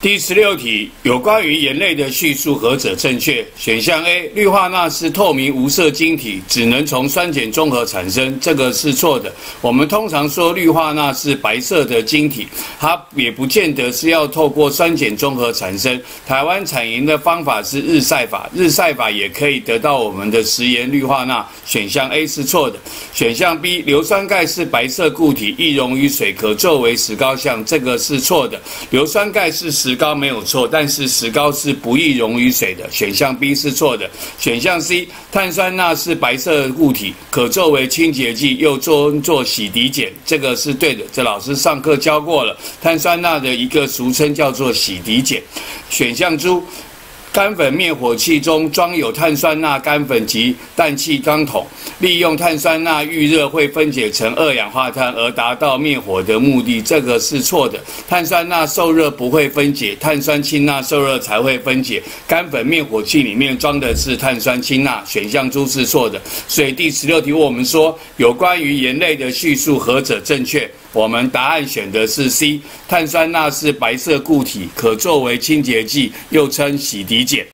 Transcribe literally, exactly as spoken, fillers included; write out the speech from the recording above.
第十六题，有关于盐类的叙述何者正确？选项 A， 氯化钠是透明无色晶体，只能从酸碱中和产生，这个是错的。我们通常说氯化钠是白色的晶体，它也不见得是要透过酸碱中和产生。台湾产盐的方法是日晒法，日晒法也可以得到我们的食盐氯化钠。选项 A 是错的。选项 B， 硫酸钙是白色固体，易溶于水，可作为石膏像，这个是错的。硫酸钙是石膏没有错，但是石膏是不易溶于水的。选项 B 是错的。选项 C， 碳酸钠是白色固体，可作为清洁剂，又作做洗涤碱，这个是对的。这老师上课教过了，碳酸钠的一个俗称叫做洗涤碱。选项 D，干粉灭火器中装有碳酸钠干粉及氮气缸筒，利用碳酸钠遇热会分解成二氧化碳而达到灭火的目的，这个是错的。碳酸钠受热不会分解，碳酸氢钠受热才会分解。干粉灭火器里面装的是碳酸氢钠，选项D是错的。所以第十六题我们说有关于盐类的叙述何者正确？我们答案选的是 C， 碳酸钠是白色固体，可作为清洁剂，又称洗涤碱。